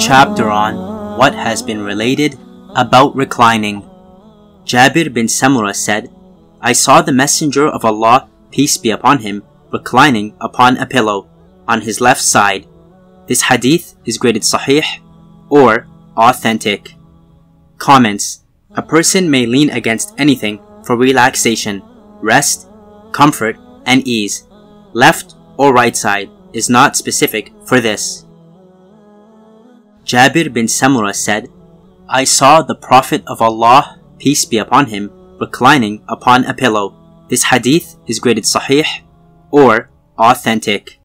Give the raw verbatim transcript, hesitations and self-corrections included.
chapter on what has been related about reclining. Jabir bin Samurah said, I saw the Messenger of Allah, peace be upon him, reclining upon a pillow on his left side. This hadith is graded sahih or authentic. Comments: a person may lean against anything for relaxation, rest, comfort, and ease. Left or right side is not specific for this. Jabir bin Samurah said, I saw the Prophet of Allah, peace be upon him, reclining upon a pillow. This hadith is graded sahih or authentic.